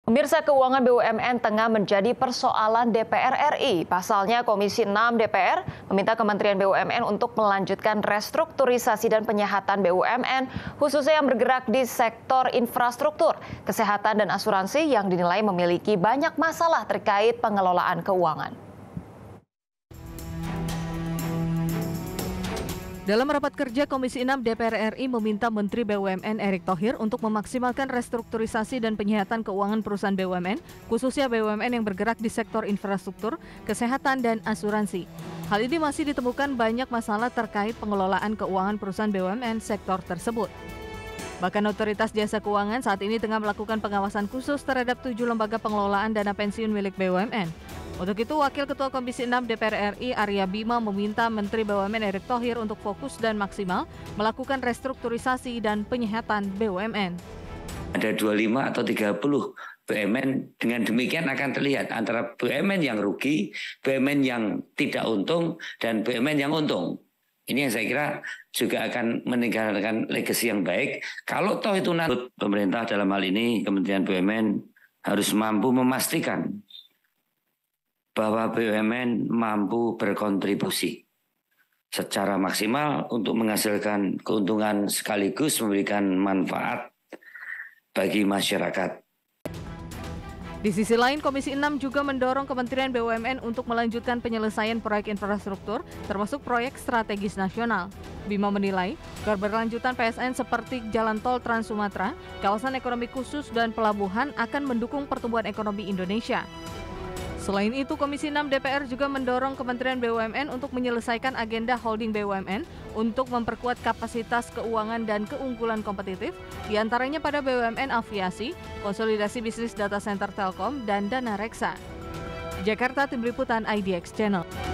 Pemirsa, keuangan BUMN tengah menjadi persoalan DPR RI. Pasalnya, Komisi 6 DPR meminta Kementerian BUMN untuk melanjutkan restrukturisasi dan penyehatan BUMN, khususnya yang bergerak di sektor infrastruktur, kesehatan, dan asuransi yang dinilai memiliki banyak masalah terkait pengelolaan keuangan. Dalam rapat kerja, Komisi 6 DPR RI meminta Menteri BUMN Erick Thohir untuk memaksimalkan restrukturisasi dan penyehatan keuangan perusahaan BUMN, khususnya BUMN yang bergerak di sektor infrastruktur, kesehatan, dan asuransi. Hal ini masih ditemukan banyak masalah terkait pengelolaan keuangan perusahaan BUMN sektor tersebut. Bahkan Otoritas Jasa Keuangan saat ini tengah melakukan pengawasan khusus terhadap 7 lembaga pengelolaan dana pensiun milik BUMN. Untuk itu, Wakil Ketua Komisi 6 DPR RI Arya Bima meminta Menteri BUMN Erick Thohir untuk fokus dan maksimal melakukan restrukturisasi dan penyehatan BUMN. Ada 25 atau 30 BUMN, dengan demikian akan terlihat antara BUMN yang rugi, BUMN yang tidak untung, dan BUMN yang untung. Ini yang saya kira juga akan meninggalkan legasi yang baik. Kalau toh itu nanti pemerintah dalam hal ini Kementerian BUMN harus mampu memastikan bahwa BUMN mampu berkontribusi secara maksimal untuk menghasilkan keuntungan sekaligus memberikan manfaat bagi masyarakat. Di sisi lain, Komisi 6 juga mendorong Kementerian BUMN untuk melanjutkan penyelesaian proyek infrastruktur, termasuk proyek strategis nasional. Bima menilai, keberlanjutan PSN seperti Jalan Tol Trans Sumatera, kawasan ekonomi khusus, dan pelabuhan akan mendukung pertumbuhan ekonomi Indonesia. Selain itu, Komisi 6 DPR juga mendorong Kementerian BUMN untuk menyelesaikan agenda holding BUMN untuk memperkuat kapasitas keuangan dan keunggulan kompetitif, diantaranya pada BUMN aviasi, konsolidasi bisnis data center Telkom, dan dana reksa. Jakarta, Tim Liputan IDX Channel.